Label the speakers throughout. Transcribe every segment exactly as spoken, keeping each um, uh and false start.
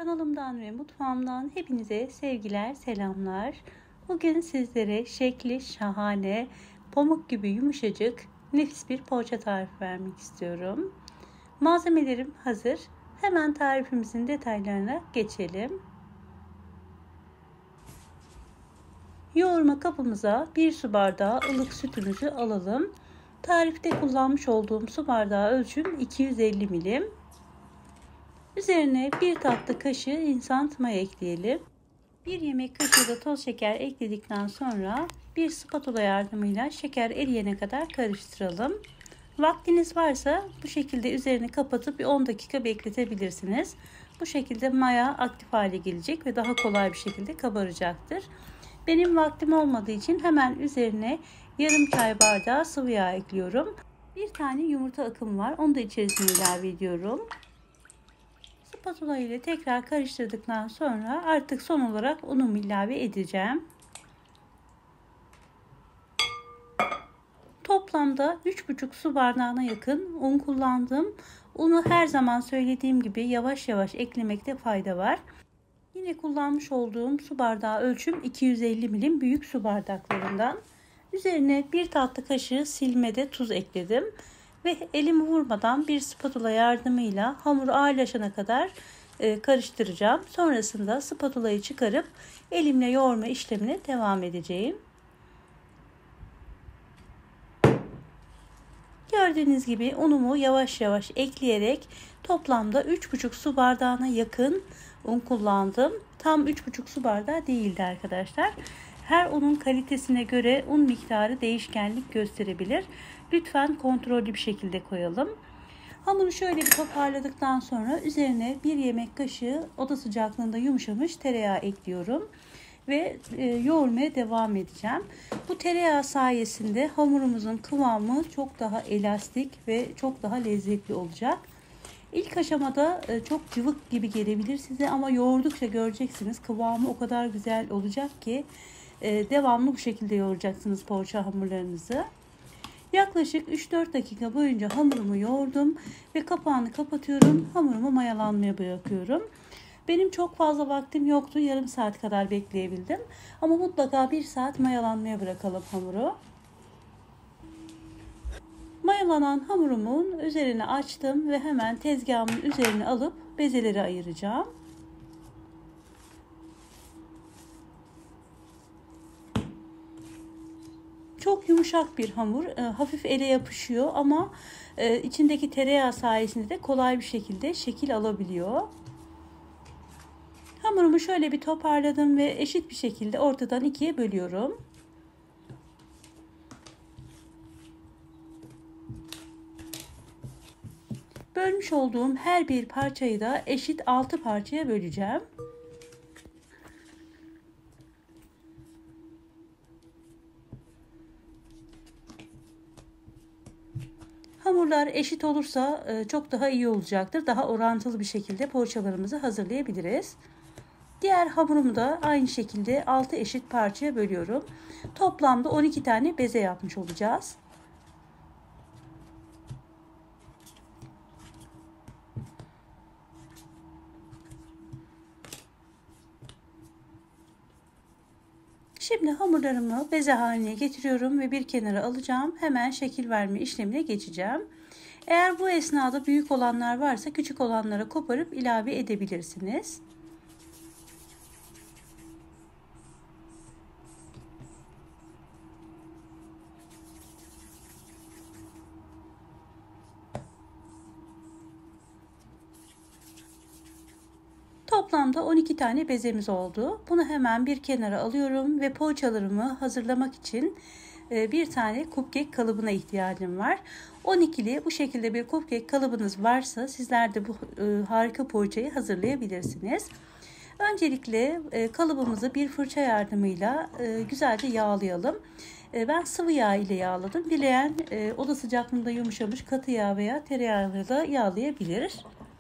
Speaker 1: Kanalımdan ve mutfağımdan hepinize sevgiler, selamlar. Bugün sizlere şekli şahane, pamuk gibi yumuşacık, nefis bir poğaça tarifi vermek istiyorum. Malzemelerim hazır. Hemen tarifimizin detaylarına geçelim. Yoğurma kabımıza bir su bardağı ılık sütümüzü alalım. Tarifte kullanmış olduğum su bardağı ölçüm iki yüz elli milim. Üzerine bir tatlı kaşığı instant maya ekleyelim. bir yemek kaşığı da toz şeker ekledikten sonra bir spatula yardımıyla şeker eriyene kadar karıştıralım. Vaktiniz varsa bu şekilde üzerini kapatıp bir on dakika bekletebilirsiniz. Bu şekilde maya aktif hale gelecek ve daha kolay bir şekilde kabaracaktır. Benim vaktim olmadığı için hemen üzerine yarım çay bardağı sıvı yağ ekliyorum. Bir tane yumurta akımı var. Onu da içerisine ilave ediyorum. Spatula ile tekrar karıştırdıktan sonra artık son olarak unumu ilave edeceğim. Toplamda üç buçuk su bardağına yakın un kullandım. Unu her zaman söylediğim gibi yavaş yavaş eklemekte fayda var. Yine kullanmış olduğum su bardağı ölçüm iki yüz elli milim büyük su bardaklarından. Üzerine bir tatlı kaşığı silmede tuz ekledim. Ve elimi vurmadan bir spatula yardımıyla hamur ağırlaşana kadar karıştıracağım. Sonrasında spatulayı çıkarıp elimle yoğurma işlemine devam edeceğim. Gördüğünüz gibi unumu yavaş yavaş ekleyerek toplamda üç buçuk su bardağına yakın un kullandım. Tam üç buçuk su bardağı değildi arkadaşlar. Her unun kalitesine göre un miktarı değişkenlik gösterebilir. Lütfen kontrollü bir şekilde koyalım. Hamuru şöyle bir toparladıktan sonra üzerine bir yemek kaşığı oda sıcaklığında yumuşamış tereyağı ekliyorum. Ve e, yoğurmaya devam edeceğim. Bu tereyağı sayesinde hamurumuzun kıvamı çok daha elastik ve çok daha lezzetli olacak. İlk aşamada e, çok cıvık gibi gelebilir size ama yoğurdukça göreceksiniz kıvamı o kadar güzel olacak ki e, devamlı bu şekilde yoğuracaksınız poğaça hamurlarınızı. Yaklaşık üç dört dakika boyunca hamurumu yoğurdum ve kapağını kapatıyorum. Hamurumu mayalanmaya bırakıyorum. Benim çok fazla vaktim yoktu. Yarım saat kadar bekleyebildim. Ama mutlaka bir saat mayalanmaya bırakalım hamuru. Mayalanan hamurumun üzerine açtım ve hemen tezgahımın üzerine alıp bezeleri ayıracağım. Çok yumuşak bir hamur. E, hafif ele yapışıyor ama e, içindeki tereyağı sayesinde de kolay bir şekilde şekil alabiliyor. Hamurumu şöyle bir toparladım ve eşit bir şekilde ortadan ikiye bölüyorum. Bölmüş olduğum her bir parçayı da eşit altı parçaya böleceğim. Hamurlar eşit olursa çok daha iyi olacaktır. Daha orantılı bir şekilde poğaçalarımızı hazırlayabiliriz. Diğer hamurumu da aynı şekilde altı eşit parçaya bölüyorum. Toplamda on iki tane beze yapmış olacağız. Şimdi hamurlarımı beze haline getiriyorum ve bir kenara alacağım. Hemen şekil verme işlemine geçeceğim. Eğer bu esnada büyük olanlar varsa küçük olanlara koparıp ilave edebilirsiniz. Toplamda on iki tane bezemiz oldu. Bunu hemen bir kenara alıyorum ve poğaçalarımı hazırlamak için bir tane cupcake kalıbına ihtiyacım var. on ikili bu şekilde bir cupcake kalıbınız varsa sizler de bu harika poğaçayı hazırlayabilirsiniz. Öncelikle kalıbımızı bir fırça yardımıyla güzelce yağlayalım. Ben sıvı yağ ile yağladım. Dileyen oda sıcaklığında yumuşamış katı yağ veya tereyağıyla da yağlayabilir.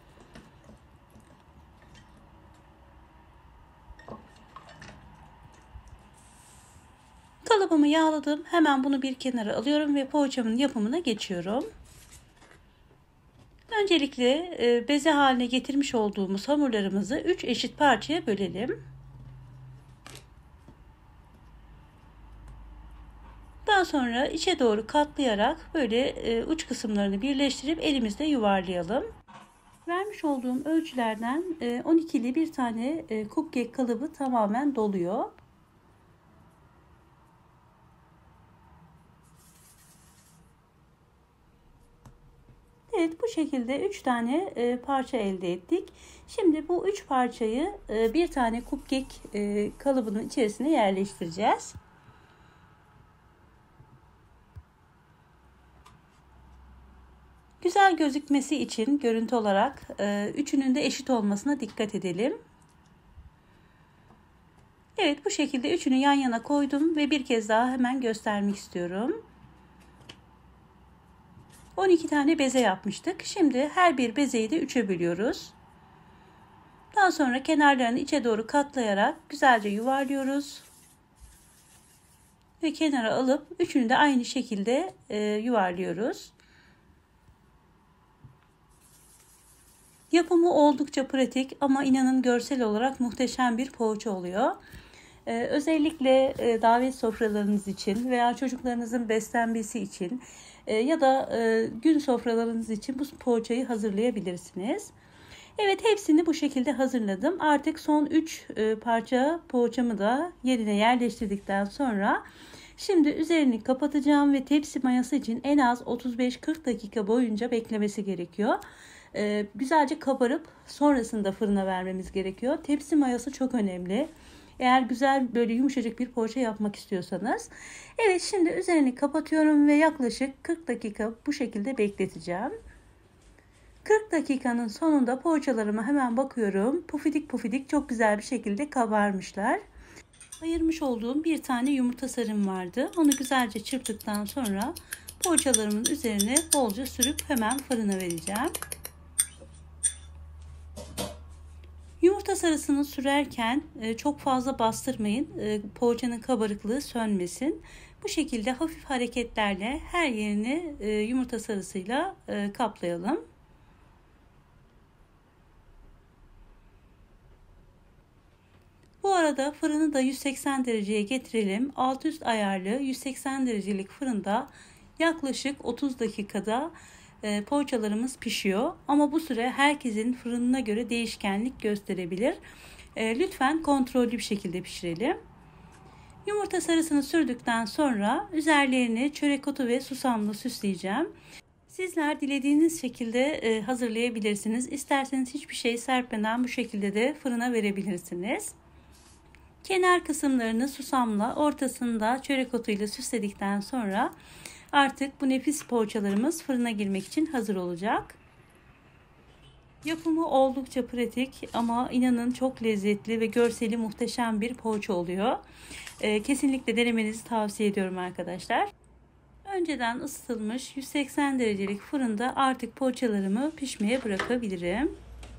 Speaker 1: Kalıbımı yağladım. Hemen bunu bir kenara alıyorum ve poğaçamın yapımına geçiyorum. Öncelikle e, beze haline getirmiş olduğumuz hamurlarımızı üç eşit parçaya bölelim. Daha sonra içe doğru katlayarak böyle e, uç kısımlarını birleştirip elimizde yuvarlayalım. Vermiş olduğum ölçülerden e, on ikili bir tane e, cupcake kalıbı tamamen doluyor. Evet, bu şekilde üç tane e, parça elde ettik. Şimdi bu üç parçayı e, bir tane cupcake e, kalıbının içerisine yerleştireceğiz. Güzel gözükmesi için görüntü olarak e, üçünün de eşit olmasına dikkat edelim. Evet, bu şekilde üçünü yan yana koydum ve bir kez daha hemen göstermek istiyorum. on iki tane beze yapmıştık. Şimdi her bir bezeyi de üçe bölüyoruz. Daha sonra kenarlarını içe doğru katlayarak güzelce yuvarlıyoruz. Ve kenara alıp üçünü de aynı şekilde e, yuvarlıyoruz. Yapımı oldukça pratik ama inanın görsel olarak muhteşem bir poğaça oluyor. Ee, özellikle e, davet sofralarınız için veya çocuklarınızın beslenmesi için e, ya da e, gün sofralarınız için bu poğaçayı hazırlayabilirsiniz. Evet, hepsini bu şekilde hazırladım. Artık son üç e, parça poğaçamı da yerine yerleştirdikten sonra şimdi üzerini kapatacağım ve tepsi mayası için en az otuz beş kırk dakika boyunca beklemesi gerekiyor. Ee, güzelce kabarıp sonrasında fırına vermemiz gerekiyor. Tepsi mayası çok önemli. Eğer güzel böyle yumuşacık bir poğaça yapmak istiyorsanız. Evet, şimdi üzerini kapatıyorum ve yaklaşık kırk dakika bu şekilde bekleteceğim. kırk dakikanın sonunda poğaçalarıma hemen bakıyorum. Pufidik pufidik çok güzel bir şekilde kabarmışlar. Ayırmış olduğum bir tane yumurta sarım vardı. Onu güzelce çırptıktan sonra poğaçalarımın üzerine bolca sürüp hemen fırına vereceğim. Yumurta sarısını sürerken çok fazla bastırmayın. Poğaçanın kabarıklığı sönmesin. Bu şekilde hafif hareketlerle her yerini yumurta sarısıyla kaplayalım. Bu arada fırını da yüz seksen dereceye getirelim. Alt üst ayarlı yüz seksen derecelik fırında yaklaşık otuz dakikada e, poğaçalarımız pişiyor. Ama bu süre herkesin fırınına göre değişkenlik gösterebilir. E, lütfen kontrollü bir şekilde pişirelim. Yumurta sarısını sürdükten sonra üzerlerini çörek otu ve susamla süsleyeceğim. Sizler dilediğiniz şekilde e, hazırlayabilirsiniz. İsterseniz hiçbir şey serpmeden bu şekilde de fırına verebilirsiniz. Kenar kısımlarını susamla, ortasında çörek otuyla süsledikten sonra artık bu nefis poğaçalarımız fırına girmek için hazır olacak. Yapımı oldukça pratik ama inanın çok lezzetli ve görseli muhteşem bir poğaça oluyor. Ee, kesinlikle denemenizi tavsiye ediyorum arkadaşlar. Önceden ısıtılmış yüz seksen derecelik fırında artık poğaçalarımı pişmeye bırakabilirim.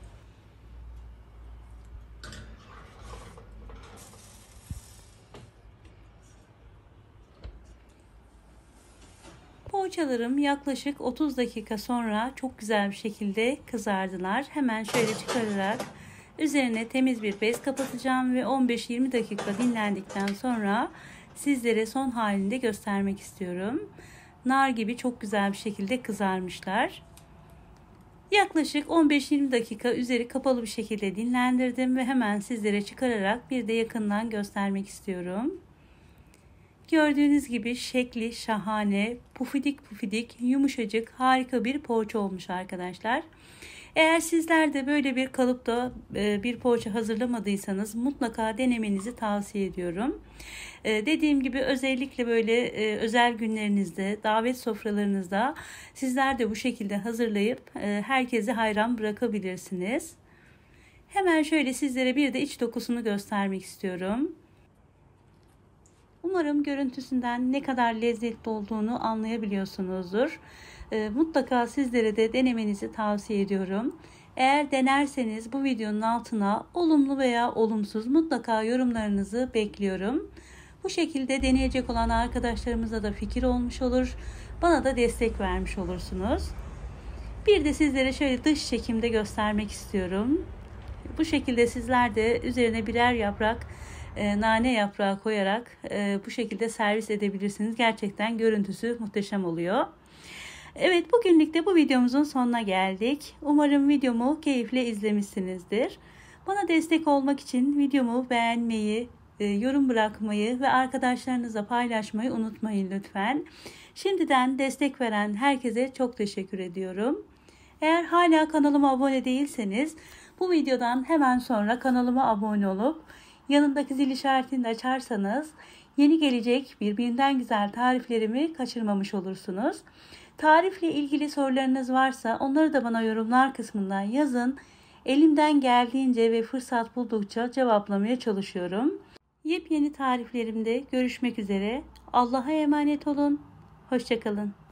Speaker 1: Poğaçalarım yaklaşık otuz dakika sonra çok güzel bir şekilde kızardılar. Hemen şöyle çıkararak üzerine temiz bir bez kapatacağım ve on beş yirmi dakika dinlendikten sonra sizlere son halinde göstermek istiyorum. Nar gibi çok güzel bir şekilde kızarmışlar. Yaklaşık on beş yirmi dakika üzeri kapalı bir şekilde dinlendirdim ve hemen sizlere çıkararak bir de yakından göstermek istiyorum. Gördüğünüz gibi şekli şahane, pufidik pufidik, yumuşacık, harika bir poğaça olmuş arkadaşlar. Eğer sizler de böyle bir kalıpta bir poğaça hazırlamadıysanız mutlaka denemenizi tavsiye ediyorum. Dediğim gibi özellikle böyle özel günlerinizde, davet sofralarınızda sizler de bu şekilde hazırlayıp herkese hayran bırakabilirsiniz. Hemen şöyle sizlere bir de iç dokusunu göstermek istiyorum. Umarım görüntüsünden ne kadar lezzetli olduğunu anlayabiliyorsunuzdur. E, mutlaka sizlere de denemenizi tavsiye ediyorum. Eğer denerseniz bu videonun altına olumlu veya olumsuz mutlaka yorumlarınızı bekliyorum. Bu şekilde deneyecek olan arkadaşlarımıza da fikir olmuş olur. Bana da destek vermiş olursunuz. Bir de sizlere şöyle dış çekimde göstermek istiyorum. Bu şekilde sizler de üzerine birer yaprak e, nane yaprağı koyarak e, bu şekilde servis edebilirsiniz. Gerçekten görüntüsü muhteşem oluyor. Evet, bugünlük de bu videomuzun sonuna geldik. Umarım videomu keyifle izlemişsinizdir. Bana destek olmak için videomu beğenmeyi, e, yorum bırakmayı ve arkadaşlarınızla paylaşmayı unutmayın lütfen. Şimdiden destek veren herkese çok teşekkür ediyorum. Eğer hala kanalıma abone değilseniz bu videodan hemen sonra kanalıma abone olup yanındaki zil işaretini de açarsanız yeni gelecek birbirinden güzel tariflerimi kaçırmamış olursunuz. Tarifle ilgili sorularınız varsa onları da bana yorumlar kısmından yazın. Elimden geldiğince ve fırsat buldukça cevaplamaya çalışıyorum. Yepyeni tariflerimde görüşmek üzere. Allah'a emanet olun. Hoşça kalın.